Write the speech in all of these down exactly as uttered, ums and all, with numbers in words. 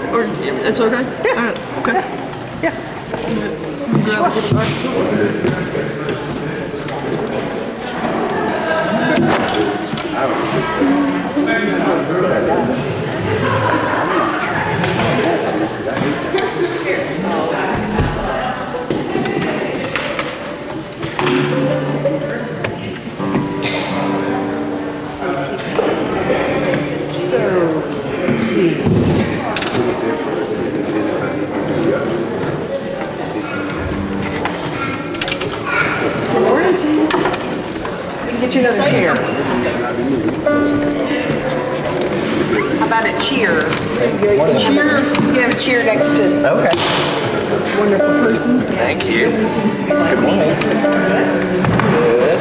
Or it's okay? Yeah. All right. Okay. Yeah. Grab a little Let's see. Get you another chair. How about a cheer? Cheer. You have a cheer next to Okay. this wonderful person. Thank you. Good morning. Good.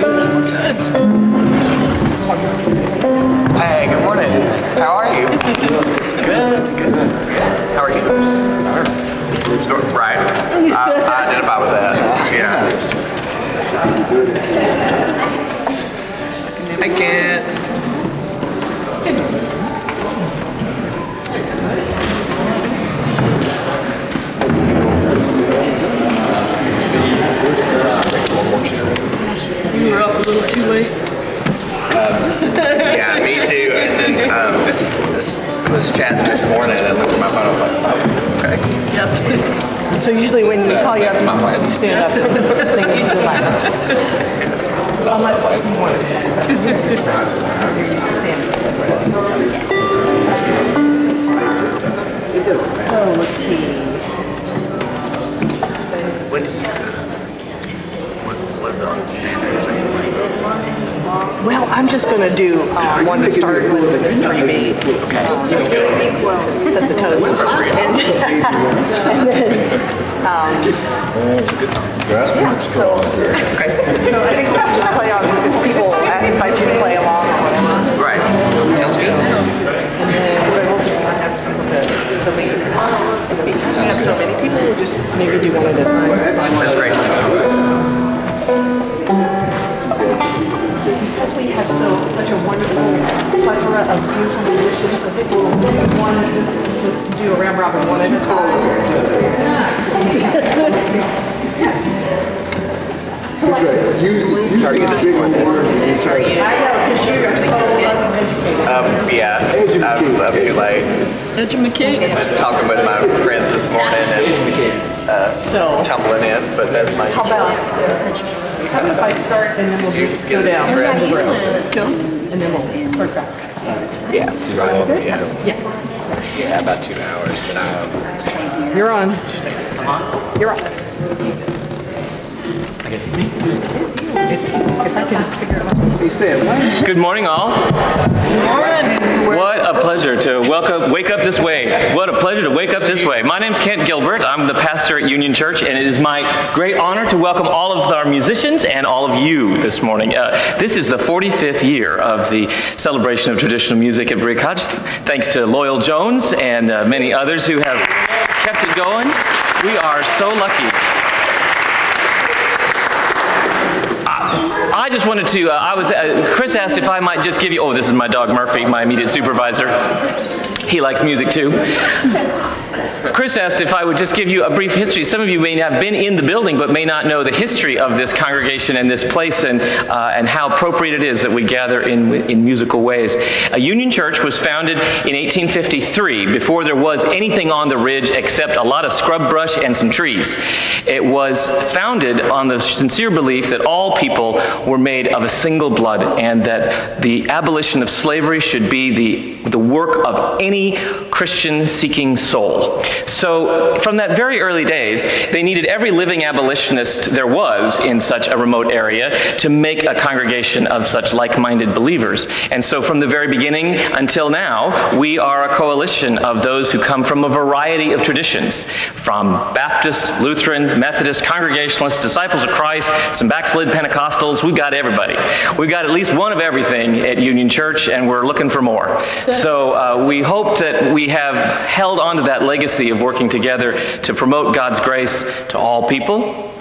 Hey, good morning. How are you? Good. Good. How are you? Right. I, I identify with that. Yeah. I can't. You were up a little too late. Um, yeah, me too. And then um, this was chatting this morning and I looked at my phone. I was like, oh, okay. Yep. So usually when we call you up, That's my plan. you stand up and sing into the mic. Unless you want to stand. So let's see. What do you, what, what are the standards? Well, I'm just going to do um, one to start with the three B. Okay, that's good. Set the toes. And, and then, um, yeah, so, Okay. so I think we'll just play on if people invite you to play along or whatever. Right. Sounds good. And then we'll just ask people to, to lead. And because we have so many people, we'll just maybe do one at a time. That's great. Because we have so such a wonderful plethora of beautiful musicians, I think we'll do one just, just do a round robin one at a time. Yes. That's right. Usually, usually it's big one. I know, because you are so uneducated. Um, yeah, I'm up too late. Educate. Just talking with my friends this morning and uh, So, tumbling in, but that's my. how about, how about if I start and then we'll just go down the road, Cool. and then we'll start back. Yeah, right. Yeah. Yeah. Yeah, about two hours, but um, You're on. You're on. I guess it's me. If I can figure it out. He said, what? Good morning, all. What a pleasure to welcome, wake up this way. What a pleasure to wake up this way. My name's Kent Gilbert. I'm the pastor at Union Church, and it is my great honor to welcome all of our musicians and all of you this morning. Uh, this is the forty-fifth year of the celebration of traditional music at Berea College. Thanks to Loyal Jones and uh, many others who have kept it going. We are so lucky. I just wanted to, uh, I was, uh, Chris asked if I might just give you, oh, this is my dog Murphy, my immediate supervisor. He likes music too. Chris asked if I would just give you a brief history. Some of you may have been in the building but may not know the history of this congregation and this place and, uh, and how appropriate it is that we gather in, in musical ways. A Union Church was founded in eighteen fifty-three before there was anything on the ridge except a lot of scrub brush and some trees. It was founded on the sincere belief that all people were made of a single blood and that the abolition of slavery should be the, the work of any Christian seeking soul. So from that very early days, they needed every living abolitionist there was in such a remote area to make a congregation of such like-minded believers. And so from the very beginning until now, we are a coalition of those who come from a variety of traditions, from Baptist, Lutheran, Methodist, Congregationalist, Disciples of Christ, some backslid Pentecostals. We've got everybody. We've got at least one of everything at Union Church, and we're looking for more. So uh, we hope that we have held on to that legacy of working together to promote God's grace to all people.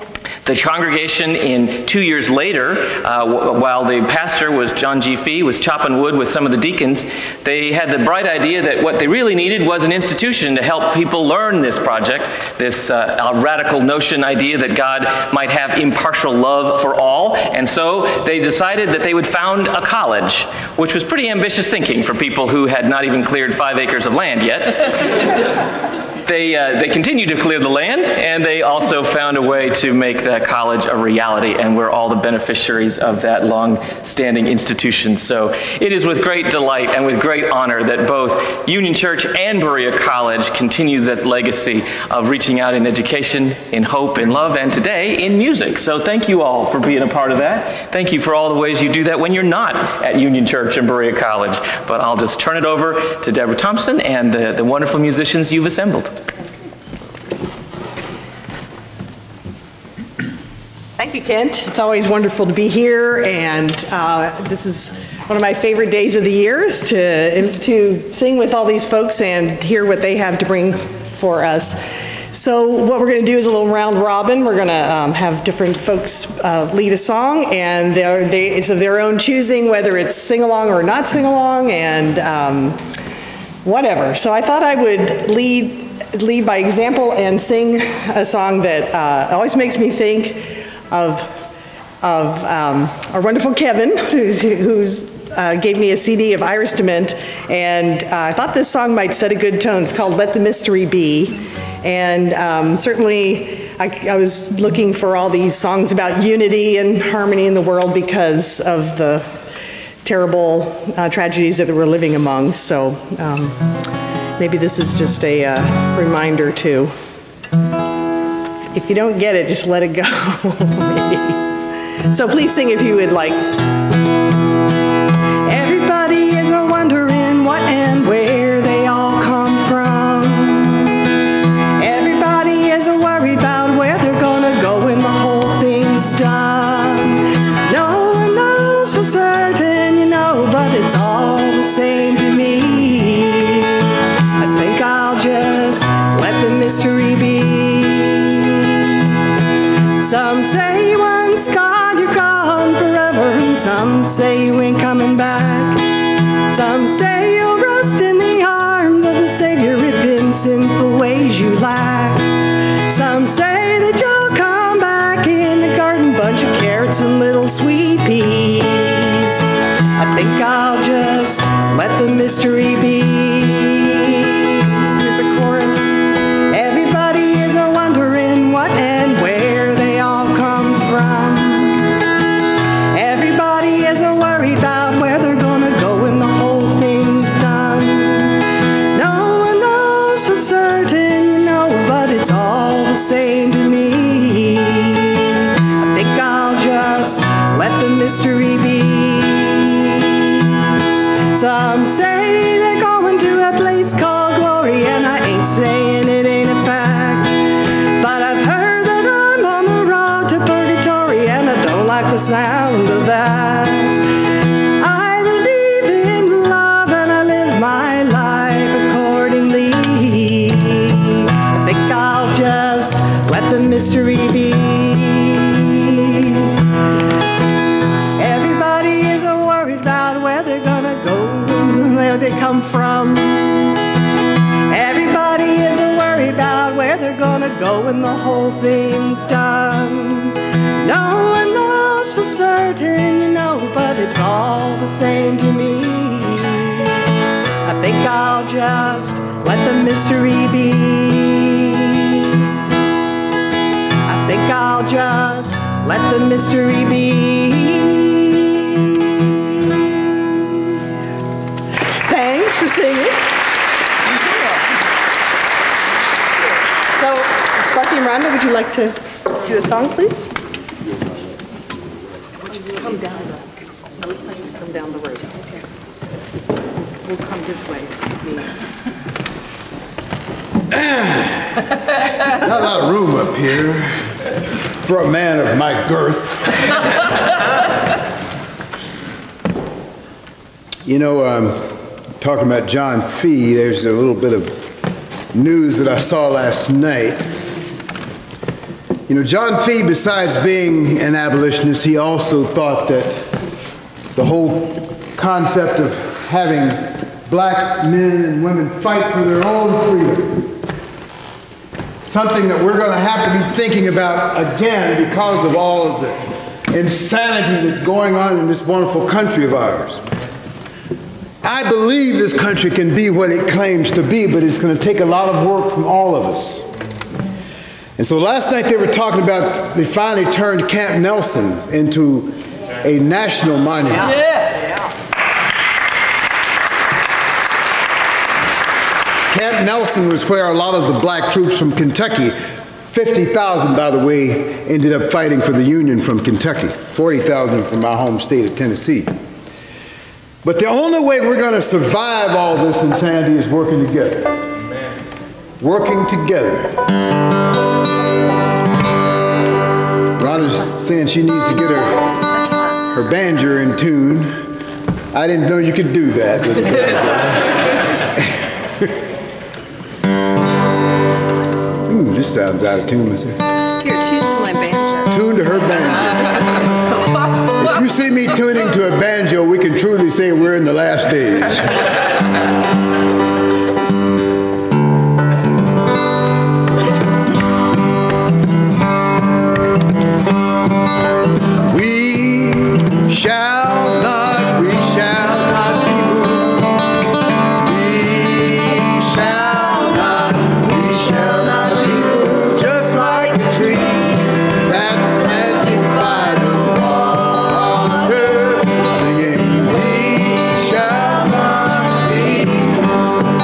The congregation in two years later, uh, w while the pastor was John G. Fee, was chopping wood with some of the deacons, they had the bright idea that what they really needed was an institution to help people learn this project, this uh, radical notion idea that God might have impartial love for all. And so they decided that they would found a college, which was pretty ambitious thinking for people who had not even cleared five acres of land yet. They, uh, they continued to clear the land, and they also found a way to make that college a reality, and we're all the beneficiaries of that long-standing institution. So it is with great delight and with great honor that both Union Church and Berea College continue this legacy of reaching out in education, in hope, in love, and today in music. So thank you all for being a part of that. Thank you for all the ways you do that when you're not at Union Church and Berea College. But I'll just turn it over to Deborah Thompson and the, the wonderful musicians you've assembled. Thank you, Kent. It's always wonderful to be here, and uh, this is one of my favorite days of the year to, to sing with all these folks and hear what they have to bring for us. So what we're going to do is a little round robin. We're going to um, have different folks uh, lead a song, and they're, they, it's of their own choosing, whether it's sing-along or not sing-along, and um, whatever. So I thought I would lead, lead by example and sing a song that uh, always makes me think of, of um, our wonderful Kevin, who's, who's uh, gave me a C D of Iris Dement, and uh, I thought this song might set a good tone. It's called Let the Mystery Be, and um, certainly I, I was looking for all these songs about unity and harmony in the world because of the terrible uh, tragedies that we're living among, so um, maybe this is just a uh, reminder too. If you don't get it, just let it go, maybe. So please sing if you would like. Everybody is a wondering what and where they all come from. Everybody is a worried about where they're gonna go when the whole thing's done. No one knows for certain, you know, but it's all the same to me. I think I'll just let the mystery be. Some say once gone, you're gone forever, and some say you ain't coming back. Some say you'll rest in the arms of the Savior if in sinful ways you lack. Some say that you'll come back in a garden, bunch of carrots and little sweet peas. I think I'll just let the mystery be. Here's a chorus. Everybody is a wondering what and where they all come from. Everybody is a worried about where they're gonna go when the whole thing's done. No one knows for certain, you know, but it's all the same to me. I think I'll just let the mystery be. Some say they're going to a place called glory, and I ain't saying it ain't a fact. But I've heard that I'm on the road to purgatory, and I don't like the sound of that. I believe in love, and I live my life accordingly. I think I'll just let the mystery be. Everybody is worried about where they're gonna go, where they come from. Everybody is worried about where they're gonna go when the whole thing's done. No one knows for certain, you know, but it's all the same to me. I think I'll just let the mystery be. I think I'll just let the mystery be. Thanks for singing. So, Sparky and Rhonda, would you like to do a song, please? Just come down the, just come down the road. Okay. We'll come this way. Not a lot of room up here for a man of my girth. You know, um, talking about John Fee, there's a little bit of news that I saw last night. You know, John Fee, besides being an abolitionist, he also thought that the whole concept of having black men and women fight for their own freedom, something that we're going to have to be thinking about again because of all of the insanity that's going on in this wonderful country of ours. I believe this country can be what it claims to be, but it's going to take a lot of work from all of us. And so last night they were talking about, they finally turned Camp Nelson into a national monument. Yeah. Camp Nelson was where a lot of the black troops from Kentucky, fifty thousand by the way, ended up fighting for the Union from Kentucky, forty thousand from my home state of Tennessee. But the only way we're going to survive all this insanity is working together. Amen. Working together. Rhonda's saying she needs to get her, her banjo in tune. I didn't know you could do that. Ooh, this sounds out of tune, Mister Here, tune to my banjo. Tune to her banjo. If you see me tuning to a banjo, we can truly say we're in the last days. We shall not, we shall not be moved. We shall not, we shall not be moved. Just like a tree that's planted by the water, singing, we shall not be moved.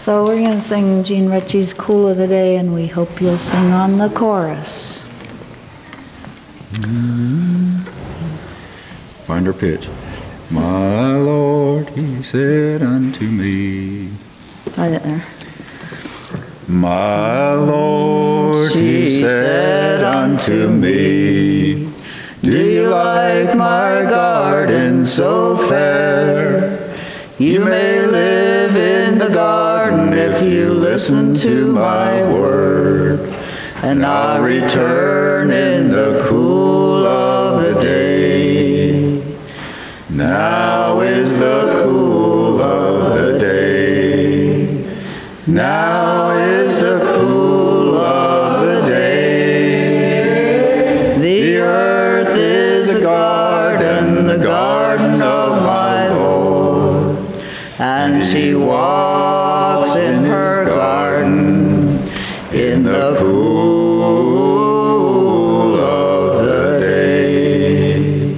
So we're going to sing Gene Ritchie's Cool of the Day, and we hope you'll sing on the chorus. Find her pitch. My Lord, he said unto me. Try that there. My Lord, he said unto me, do you like my garden so fair? You may live in the garden if you listen to my word, and I'll return in the cool of the day. Now is the cool of the day. Now is the cool of the day. The earth is a garden, the garden of my Lord, and she walks in her garden in the cool of the day.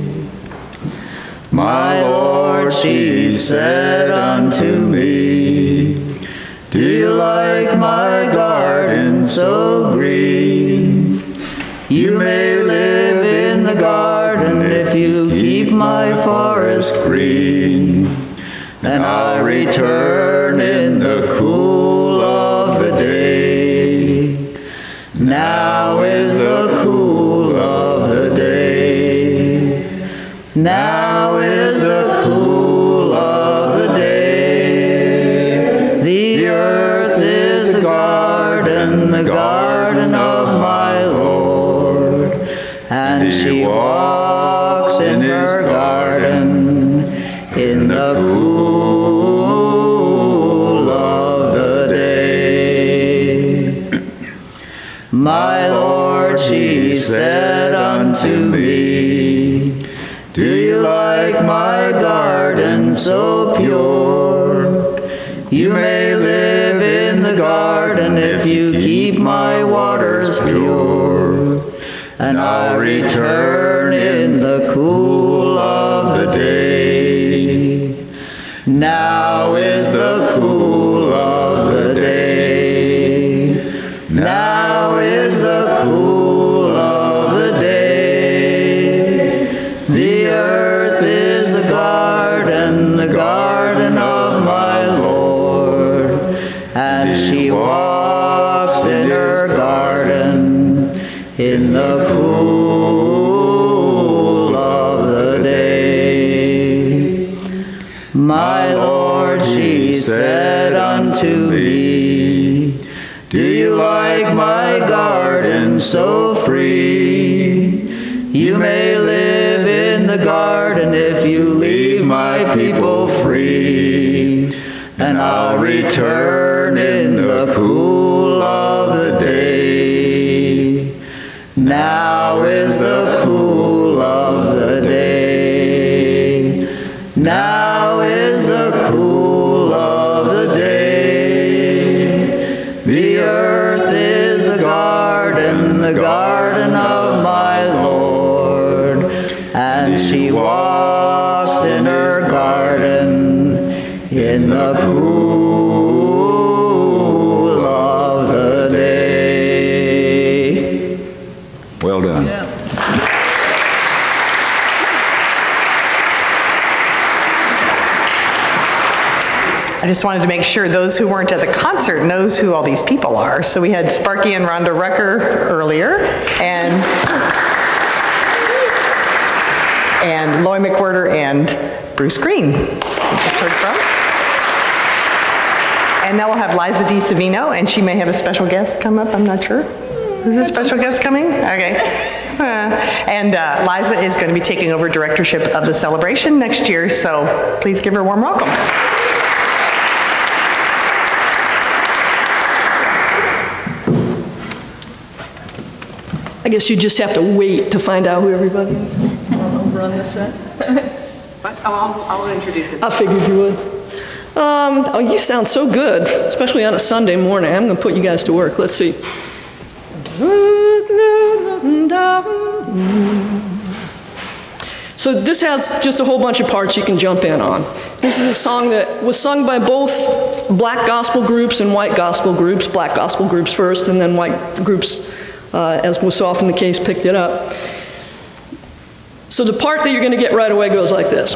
My Lord, she said unto me, do you like my garden so green? You may live in the garden if you keep my forest green, and I'll return in the cool of the day. Now is the cool of the day. Now is the cool of the day. The earth is the garden, the garden of my Lord, and she walks in her garden in the cool of the day. My Lord, she said unto me, do you like my garden so pure? You may live in the garden if you keep my waters pure, and I'll return in the cool of the day. Now is the cool of the day. Now is the cool of the day. The earth is a garden, the garden of my Lord, and she walks in her garden in the cool of the day. My Lord, she said unto me, do you like my garden so free? You may live in the garden if you leave my people free, and I'll return in the cool of the day. Now is the cool of the day. Now is the cool of the day. The earth is a garden, the garden of my Lord, and she walks in her garden in the cool of the day. Well done. Yeah. I just wanted to make sure those who weren't at the concert knows who all these people are. So we had Sparky and Rhonda Rucker earlier, and and Loy McWhirter and Bruce Green, we just heard from. And now we'll have Liza Di Savino, and she may have a special guest come up, I'm not sure. Is a special guest coming? Okay. Uh, and uh, Liza is going to be taking over directorship of the celebration next year, so please give her a warm welcome. I guess you just have to wait to find out who everybody is over on this side. I'll, I'll introduce it. I figured you would. Um, oh, you sound so good, especially on a Sunday morning. I'm going to put you guys to work. Let's see. So this has just a whole bunch of parts you can jump in on. This is a song that was sung by both black gospel groups and white gospel groups, black gospel groups first, and then white groups, uh, as was often the case, picked it up. So the part that you're going to get right away goes like this.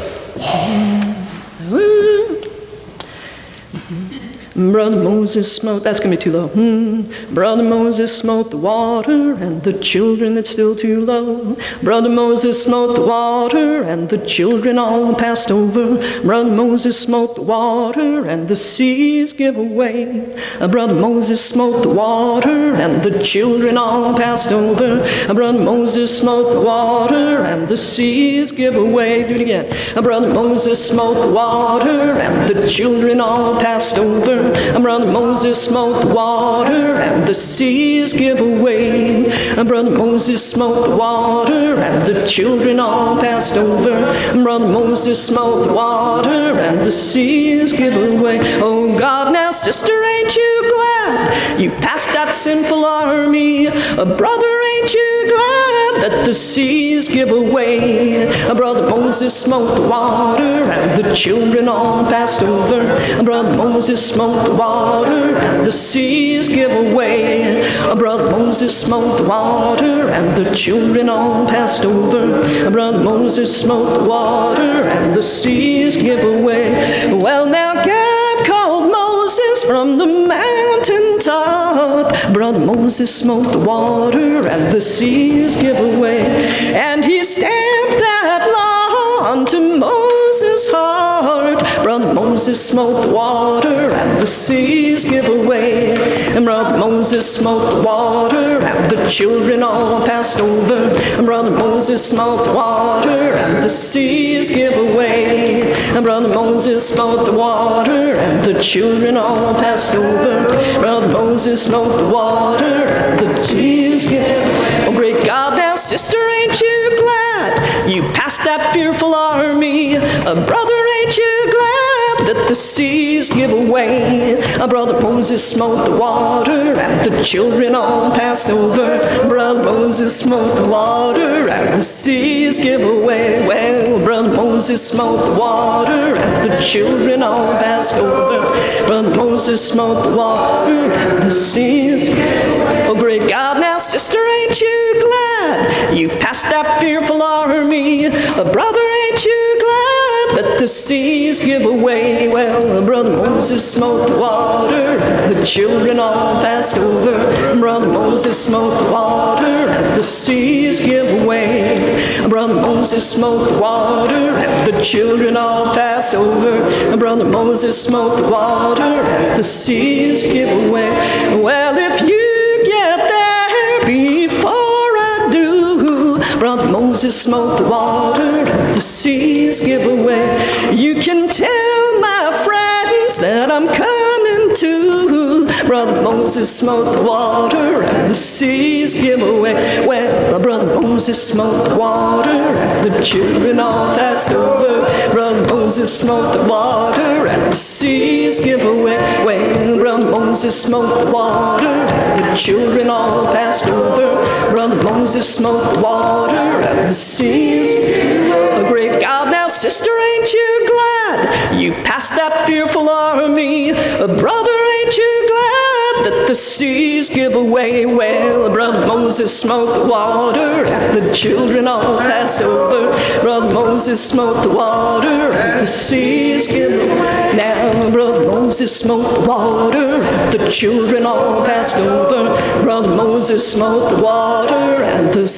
Brother Moses smote, that's going to be too low. Hmm. Brother Moses smote the water and the children that's still too low. Brother Moses smote the water and the children all passed over. Brother Moses smote the water and the seas give away. Brother Moses smote the water and the children all passed over. Brother Moses smote the water and the seas give away. Do it again. Brother Moses smote the water and the children all passed over. Brother Moses smote the water and the seas give away. Brother Moses smote the water and the children all passed over. Brother Moses smote the water and the seas give away. Oh God, now sister, ain't you glad you passed that sinful army? Brother, ain't you glad that the seas give away? Brother Moses smote the water and the children all passed over. Brother Moses smote the water and the seas give away. Brother Moses smote the water and the children all passed over. Brother Moses smote the water and the seas give away. Well, now God called Moses from the mountain top. Brother Moses smote the water and the seas give away. And he stamped that law onto Moses' heart. Brother Moses smote the water and the seas give away. And Brother Moses smote the water and the children all passed over. And Brother Moses smote the water and the seas give away. And Brother Moses smote the water and the children all passed over. Brother Moses smote the water and the seas give away. Oh great God, now sister, ain't you glad you passed that fearful army? Uh, brother, ain't you glad that the seas give away? Uh, Brother Moses smote the water and the children all passed over. Brother Moses smote the water and the seas give away. Well, Brother Moses smote the water and the children all passed over. Brother Moses smote the water and the seas give away. Oh great God, now sister, ain't you glad you passed that fearful army? Uh, brother, ain't you glad that the seas give away? Well, Brother Moses smote the water and the children all passed over. Brother Moses smote the water and the seas give away. Brother Moses smote the water and the children all passed over. Brother Moses smote the water and the seas give away. Well, if you get there before I do, Brother Moses smote the water and the seas give away. You can tell my friends that I'm coming too. Brother Moses smote the water and the seas give away. Well, Brother Moses smote the water and the children all passed over. Brother Moses smote the water and the seas give away. Well, Brother Moses smote the water and the children all passed over. Brother Moses smote the water and the seas give away. A great God, now sister, ain't you glad you passed that fearful army? A brother, ain't you glad that the seas give away? Well, Brother Moses smote the water and the children all passed over. Brother Moses smote the water and the seas give away. Now Brother Moses smote the water and the children all passed over. Brother Moses smote the water and the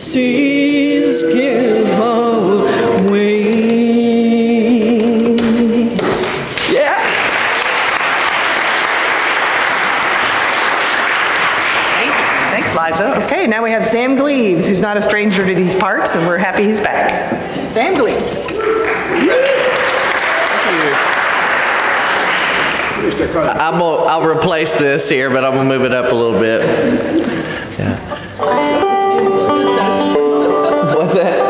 seas give away. Okay, now we have Sam Gleaves, who's not a stranger to these parts, and we're happy he's back. Sam Gleaves. I'm gonna, I'll replace this here, but I'm gonna move it up a little bit. Yeah. What's that?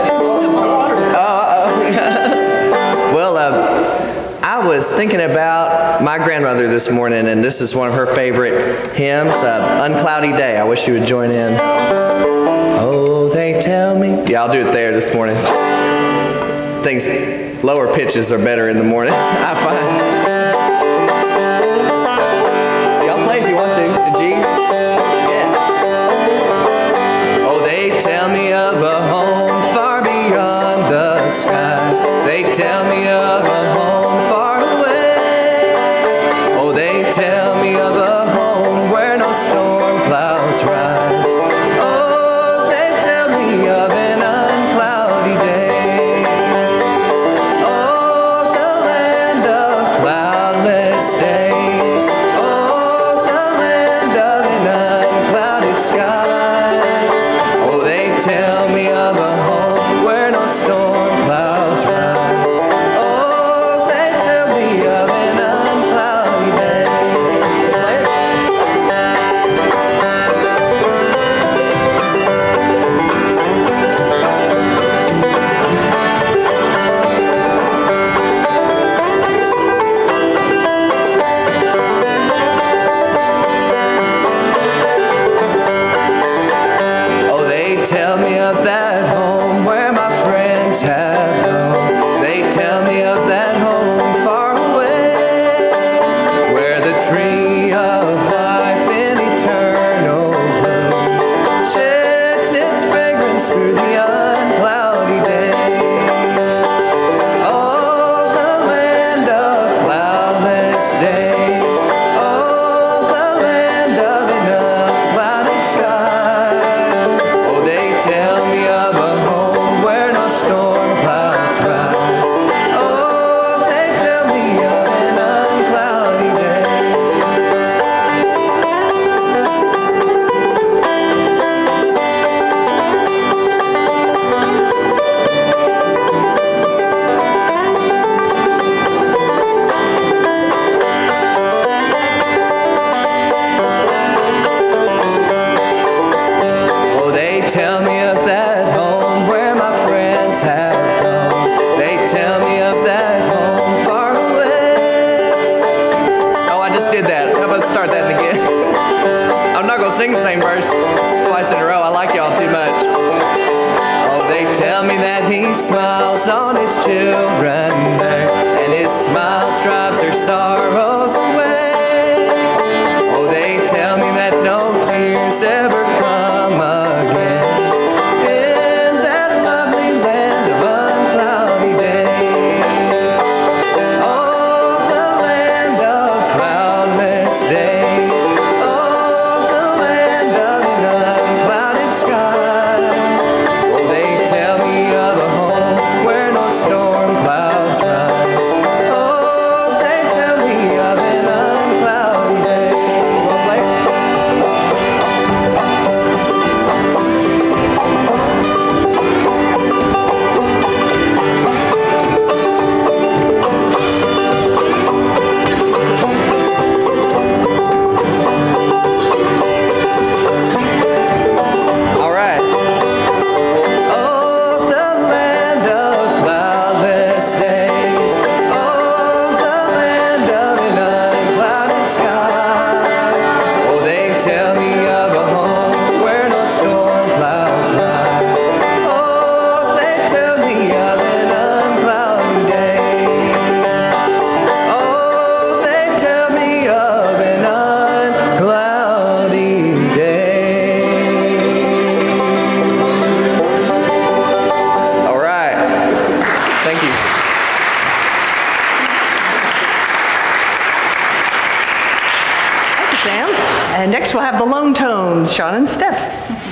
Oh, well, uh, I was thinking about my grandmother this morning, and this is one of her favorite hymns, uh, Uncloudy Day. I wish you would join in. Oh, they tell me. Yeah, I'll do it there this morning. Things, lower pitches are better in the morning, I find. storm clouds rise. Oh, they tell me of an uncloudy day. Oh, the land of cloudless day. Oh, the land of an unclouded sky. Oh, they tell me of a home where no storm clouds rise. Oh, they tell me of an uncloudy day. Oh, they tell me of that home where my friends have gone. They tell me of that home far away, where the tree of life in eternal bloom sheds its fragrance through the uncloudy day. Oh, the land of cloudless day. Oh, the land of an unclouded sky. Oh, they tell me of a home where no storm clouds rise. Oh, they tell me of an uncloudy day. Oh, they tell me of that home where my friends have gone. They tell me of that home far away. Oh, I just did that. How about start that again? I'm not going to sing the same verse twice in a row. I like y'all too much. Oh, they tell me that he smiles on his children there, and his smile drives their sorrows away. Oh, they tell me that no tears ever come again in that lovely land of uncloudy day. Oh, the land of cloudless day. Oh, the land of an unclouded sky. Oh, they tell me of a home where no storm clouds rise. Oh, they tell me of an uncloudy day. Wanna play? All right. Oh, the land of cloudless days. Oh, the land of an unclouded sky. Oh, they tell me of a home where no storm clouds rise. Oh, they tell me of an uncloudy day. Oh, they tell me of an uncloudy day. All right. Thank you. Thank you, Sam. And next we'll have the lone tones, Sean and Steph.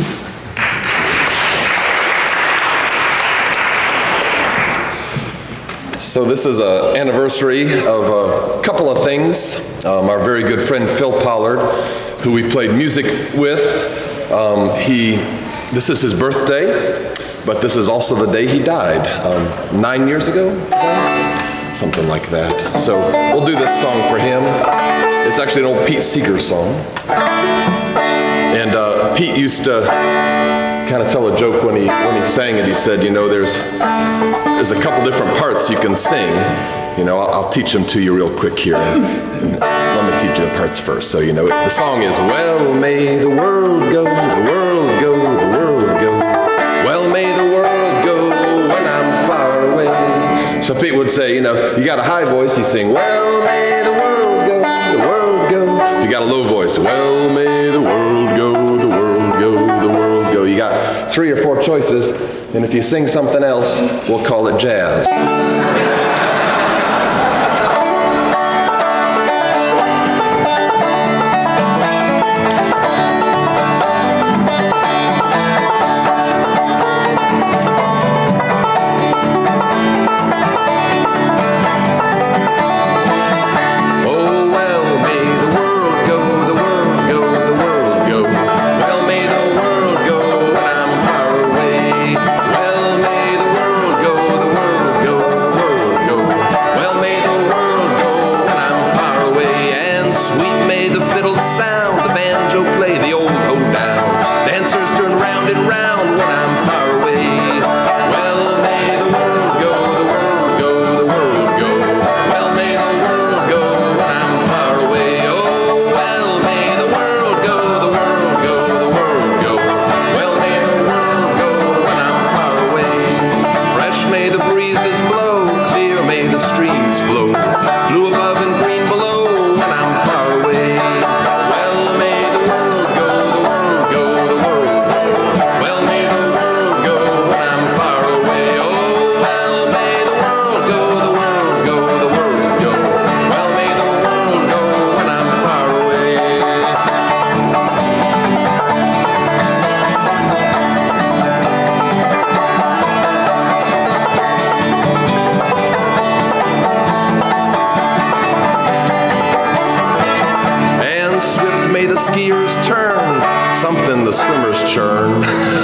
So this is an anniversary of a couple of things. Um, our very good friend Phil Pollard, who we played music with, um, he, this is his birthday, but this is also the day he died, um, nine years ago, something like that. So we'll do this song for him. It's actually an old Pete Seeger song. And uh, Pete used to kind of tell a joke when he when he sang it. He said, you know, there's there's a couple different parts you can sing. You know, I'll, I'll teach them to you real quick here. And, and let me teach you the parts first. So, you know, the song is, well, may the world go, the world go, the world go. Well, may the world go when I'm far away. So Pete would say, you know, you got a high voice, you sing, well, may the world go, the world go. If you got a low voice, well, may the world go, the world go, the world go. You got three or four choices, and if you sing something else, we'll call it jazz. the swimmers churn.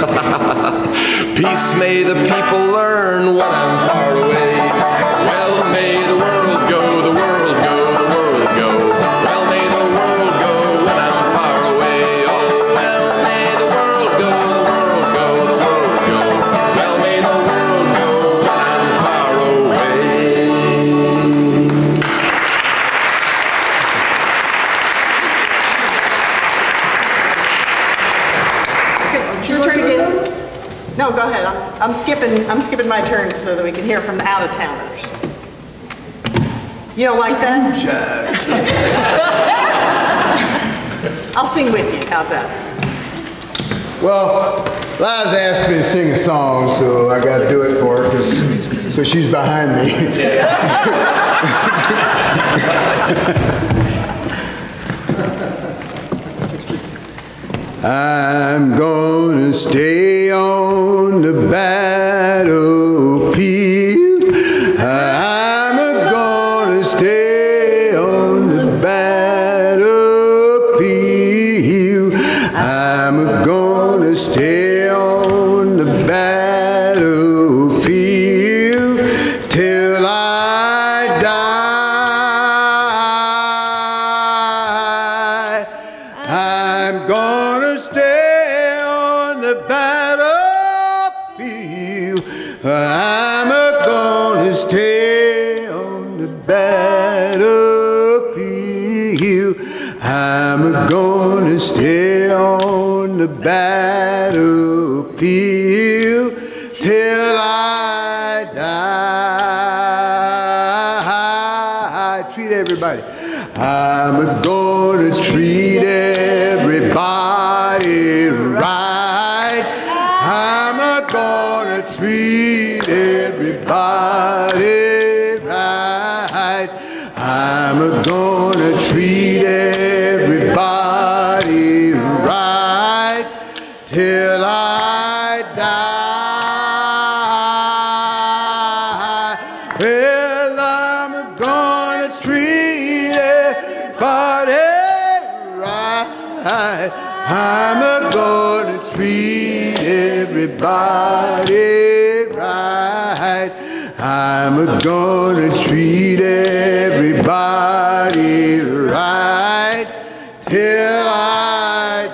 Peace may the people learn when I'm far away. Well, may the world go, the world go, the world go. Well, may the world go when I'm far away. Oh, well, may the world go, the world go, the world go. Well, may the world go when I'm far away. Your turn again. No, go ahead. I'm, I'm skipping. I'm skipping my turn so that we can hear from the out-of-towners. You don't like that? I'll sing with you. How's that? Well, Liza asked me to sing a song, so I got to do it for her because she's behind me. I'm gonna stay on the battlefield. I'm gonna stay on the battlefield. I'm gonna stay on the battlefield till I die. I'm gonna stay on the battlefield. I'm gonna stay on the battlefield. I'm gonna stay on the battlefield till I die. Treat everybody. I'm gonna treat everybody right. I'm gonna treat everybody right. I'm gonna treat everybody right till I die. Well, I'm gonna treat everybody right. I'm gonna treat everybody right. I'm gonna treat everybody right till I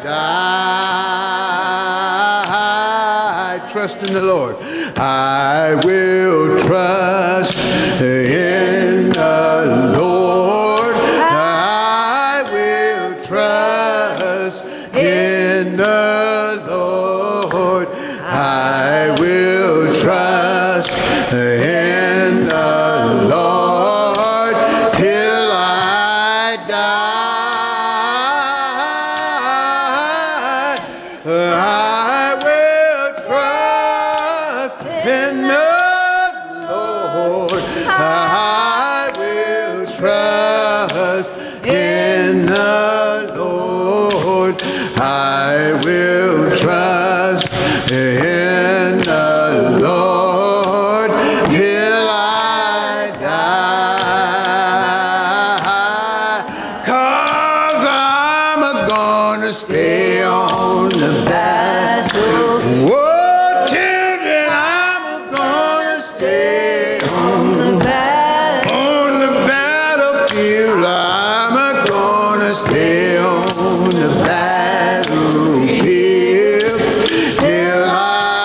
die. Trust in the Lord. I will trust in the Lord. I will trust in the Lord. I will trust in the Lord till I die. I will trust in the Lord. I will trust in the Lord. I will trust in the Lord till I die. 'Cause I'm gonna stay on the battle. Whoa, children, I'm gonna stay on the battle. On the battlefield, I'm gonna stay on the battlefield till I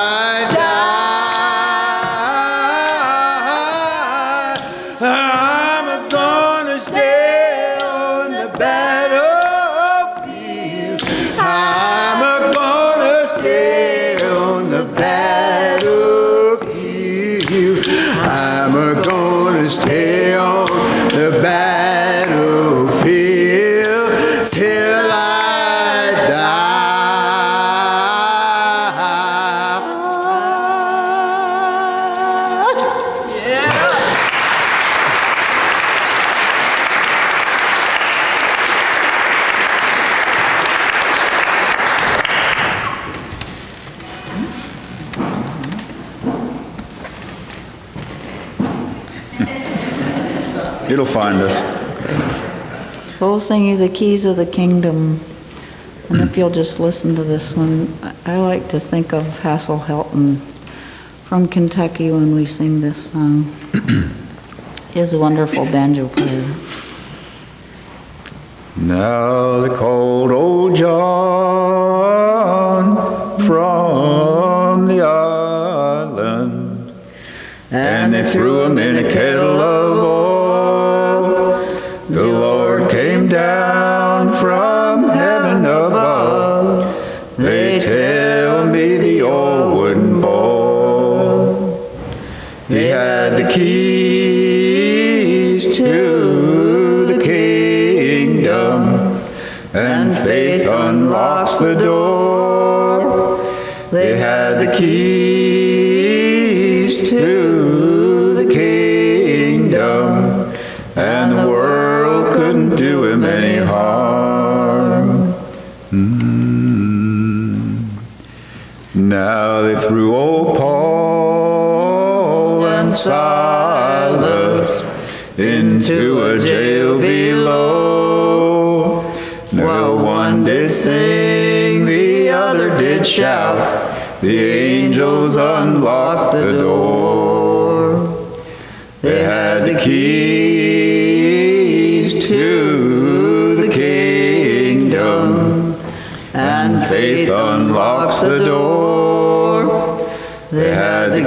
die. I'm gonna stay on the battlefield. I'm gonna stay on the battlefield. I'm gonna stay on the battlefield till I It'll find us. We'll sing you the keys of the kingdom. And if you'll just listen to this one, I I like to think of Hassel Helton from Kentucky when we sing this song. He's a wonderful banjo player. Now the cold old John from the island, and they threw him in a kettle of oil. The Lord came down from heaven above. They tell me the old wooden bowl. He had the keys to the kingdom, and faith unlocks the door. They had the keys to the kingdom, and the world couldn't do him any harm. Mm. Now they threw old Paul and Silas into a jail below. Well, one did sing, the other did shout. The angels unlocked the door. They had the keys to the kingdom, and faith unlocks the door. They had the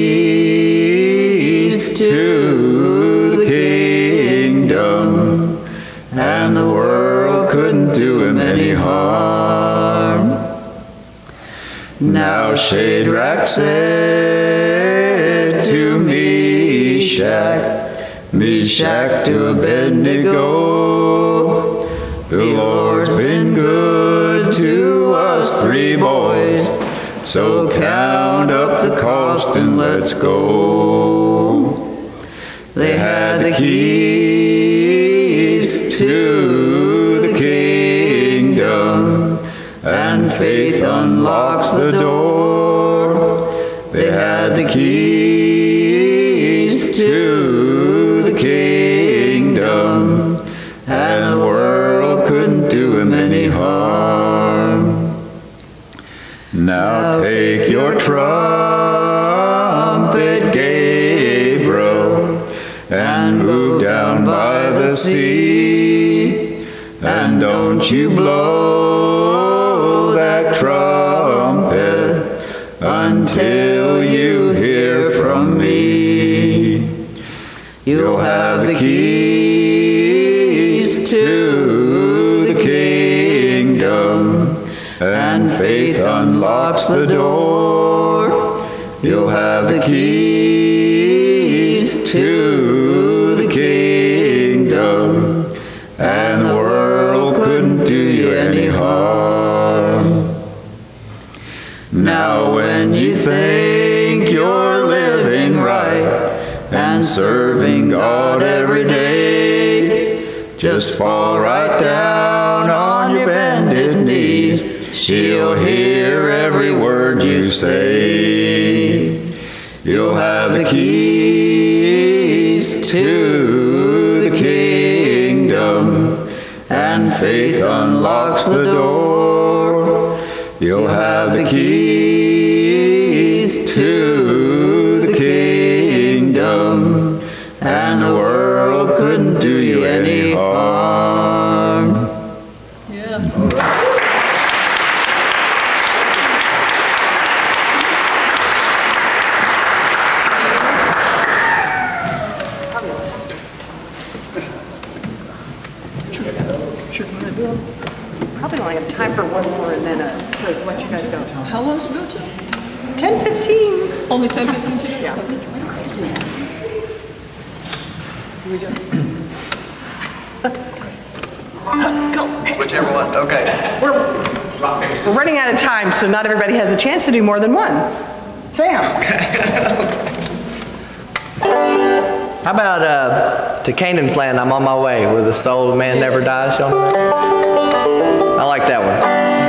keys to the kingdom, and the world couldn't do him any harm. Now Shadrach said to Meshach, Meshach to Abednego, the Lord's been good to us three boys, so count up the cost and let's go. They had the keys to the kingdom, and faith unlocks the door. They had the keys to the kingdom, and the world couldn't do him any harm. Now take your trumpet, Gabriel, and move down by the sea, and don't you blow that trumpet until you hear from me. You'll have the keys to the kingdom, and faith unlocks the door. You'll have the keys to the kingdom, and the world couldn't do you any harm. Now when you think you're living right and serving God every day, just fall right down on your bended knee. She'll hear every word you say. You'll have the keys to the kingdom, and faith unlocks the door. You'll have the keys to the kingdom, and the world couldn't do you any harm. Yeah. Probably only have time for one more and then uh, to let you guys go. How long does it go to? ten fifteen. Only ten fifteen today? Yeah. Go. Whichever one, okay. We're, we're running out of time, so not everybody has a chance to do more than one. Sam. How about uh, To Canaan's Land, I'm on my way, where the soul of man never dies? Y'all know that? I like that one.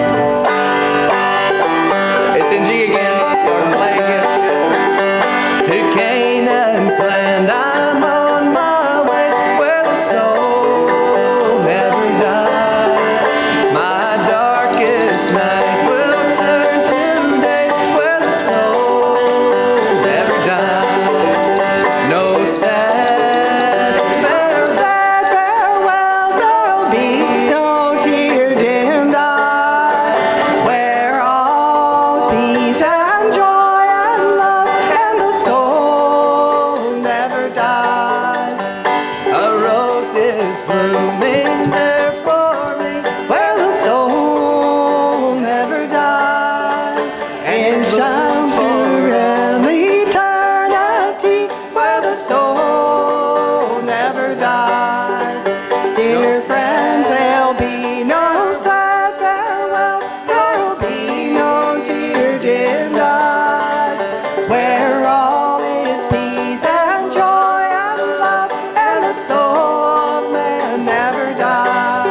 It's in G again. Or play again. To Canaan's land, I'm on my way, where the soul never dies. My darkest and shines forever eternity where the soul never dies. Dear friends, there'll be no sad farewells, there'll be no tear dim eyes, where all is peace and joy and love, and the soul of man never dies.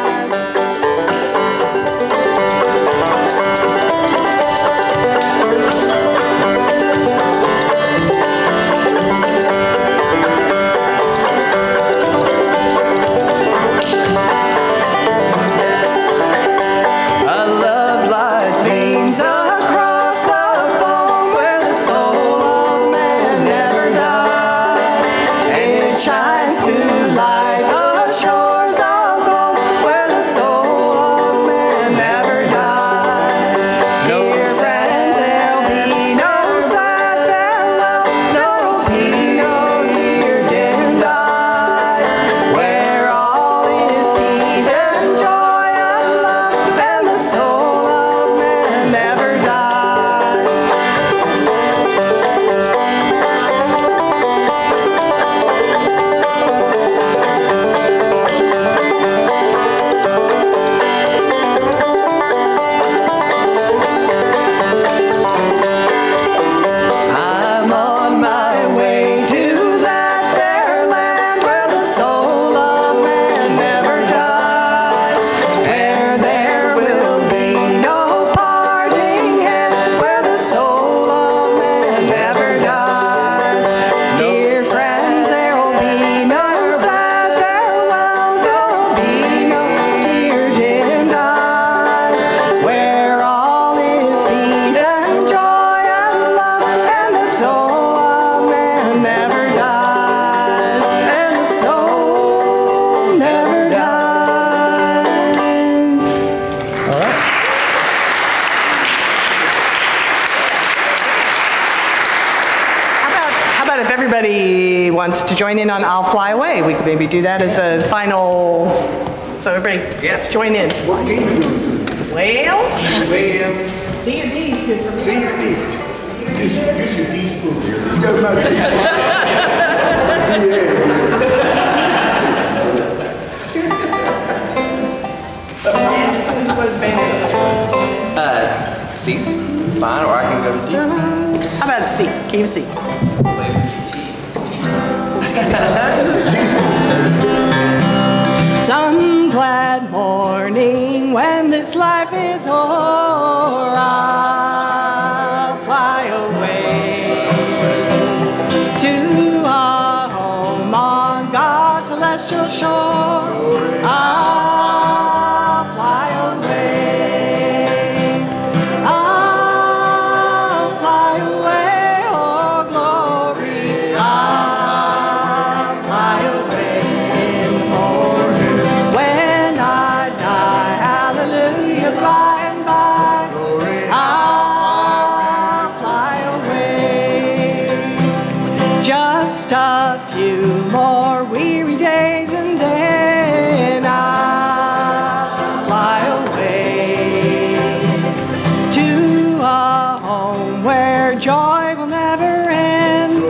Across the foam where the soul of man never dies, and it shines to light the shores of home where the soul of man never dies. Dear friends, there'll be no sad farewells, no tea, no tear dimmed eyes, where all is peace and joy and love, and the soul of man never dies. I'm on my way to that fair land where the soul of man never dies, where there will be no parting hand, where the soul of man never dies. Dear friends, there will be no sad farewells, there will be no tear dimmed eyes, where all is peace and joy and love, and the soul of man never dies, and the soul never dies. All right. How about, how about if everybody wants to join in on I'll Fly Away? We could maybe do that as a final, so everybody Yeah. join in. What game you gonna do? Well, Well, C and D's good for me. see your feet. Use your feet spoon. Yeah, my feet spoon. Yeah. What is band? Uh, C's fine, or I can go to D. How about C? Key of C. Some glad morning when this life is o'er, I'll fly away to a home on God's celestial shore. I'll fly away. I'll fly away, oh glory. I'll fly away in the morning when I die. Hallelujah, by and by. I'll fly away. Just a few more weary days and then I'll fly away to a home where joy will never end.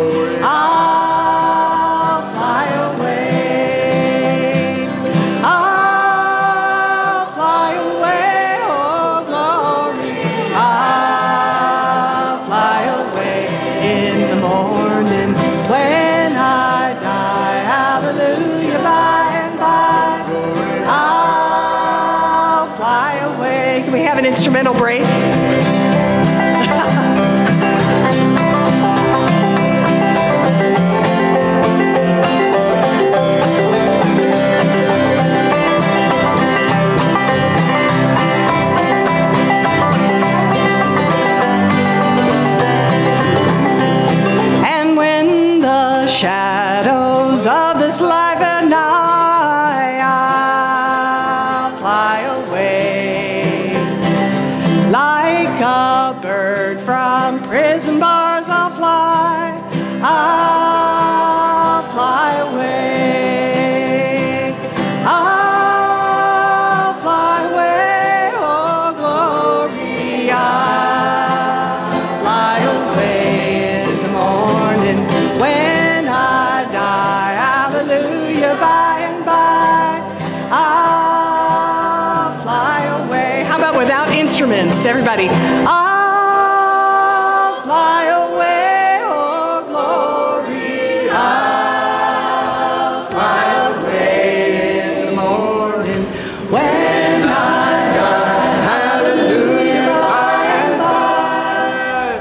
I'll fly away. I'll fly away, oh glory. I'll fly away in the morning when I die. Hallelujah, by and by. I'll fly away. Can we have an instrumental break? And when the shadows of this life at night, I'll fly away. Like a bird from prison bars, I'll fly. I'll fly away. I'll fly away, oh glory. I'll everybody. I'll fly away, oh glory. I'll fly away in the morning when I die. Hallelujah, by and by.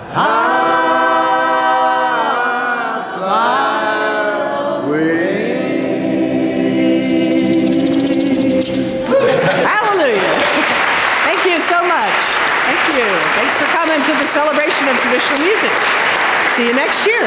I'll fly away. Hallelujah. Thank you so much. Thank you. Thanks for coming to the celebration of traditional music. See you next year.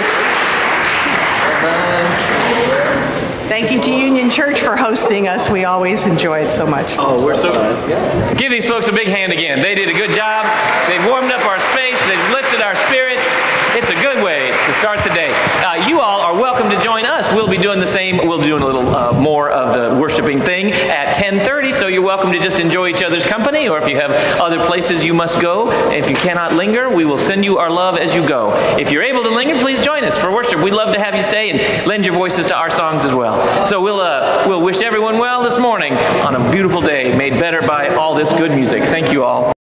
Thank you to Union Church for hosting us. We always enjoy it so much. Oh, we're so Give these folks a big hand again. They did a good job. They've warmed up our space. They've lifted our spirits. It's a good way to start the day. Uh, you all are welcome to join us. We'll be doing the same. We'll be doing a little uh, more of the worshiping thing at ten thirty, so you're welcome to just enjoy each other's company, or if you have other places you must go, if you cannot linger, we will send you our love as you go. If you're able to linger, please join us for worship. We'd love to have you stay and lend your voices to our songs as well. So we'll, uh, we'll wish everyone well this morning on a beautiful day made better by all this good music. Thank you all.